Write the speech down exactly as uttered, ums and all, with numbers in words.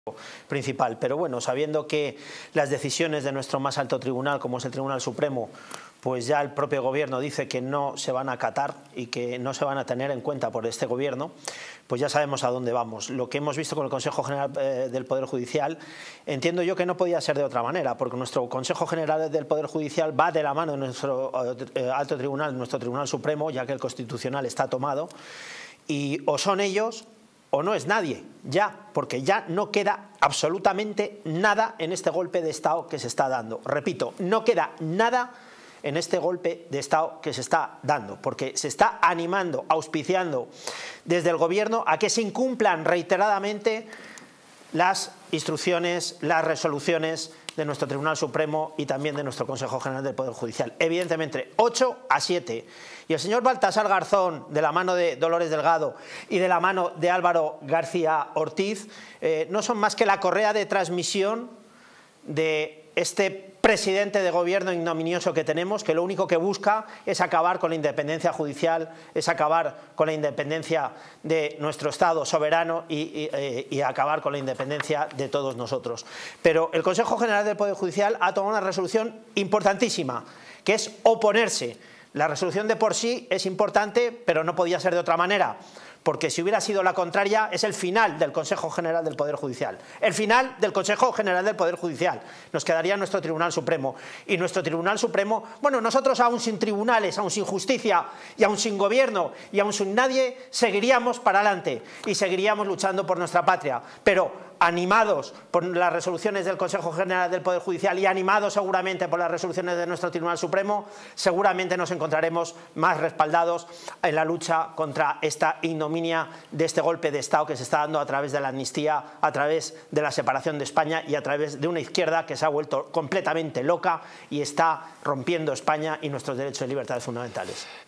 principal, pero bueno, sabiendo que las decisiones de nuestro más alto tribunal, como es el Tribunal Supremo, pues ya el propio gobierno dice que no se van a acatar y que no se van a tener en cuenta por este gobierno, pues ya sabemos a dónde vamos. Lo que hemos visto con el Consejo General eh, del Poder Judicial, entiendo yo que no podía ser de otra manera, porque nuestro Consejo General del Poder Judicial va de la mano de nuestro eh, alto tribunal, nuestro Tribunal Supremo, ya que el Constitucional está tomado, y o son ellos o no es nadie, ya, porque ya no queda absolutamente nada en este golpe de Estado que se está dando. Repito, no queda nada en este golpe de Estado que se está dando, porque se está animando, auspiciando desde el gobierno a que se incumplan reiteradamente las instrucciones, las resoluciones de nuestro Tribunal Supremo y también de nuestro Consejo General del Poder Judicial. Evidentemente, ocho a siete. Y el señor Baltasar Garzón, de la mano de Dolores Delgado y de la mano de Álvaro García Ortiz, eh, no son más que la correa de transmisión de este presidente de gobierno ignominioso que tenemos, que lo único que busca es acabar con la independencia judicial, es acabar con la independencia de nuestro Estado soberano y, y, eh, y acabar con la independencia de todos nosotros. Pero el Consejo General del Poder Judicial ha tomado una resolución importantísima, que es oponerse. La resolución de por sí es importante, pero no podía ser de otra manera, porque si hubiera sido la contraria es el final del Consejo General del Poder Judicial. El final del Consejo General del Poder Judicial. Nos quedaría nuestro Tribunal Supremo. Y nuestro Tribunal Supremo, bueno, nosotros aún sin tribunales, aún sin justicia y aún sin gobierno y aún sin nadie, seguiríamos para adelante y seguiríamos luchando por nuestra patria. Pero animados por las resoluciones del Consejo General del Poder Judicial y animados seguramente por las resoluciones de nuestro Tribunal Supremo, seguramente nos encontraremos más respaldados en la lucha contra esta ignominia de este golpe de Estado que se está dando a través de la amnistía, a través de la separación de España y a través de una izquierda que se ha vuelto completamente loca y está rompiendo España y nuestros derechos y libertades fundamentales.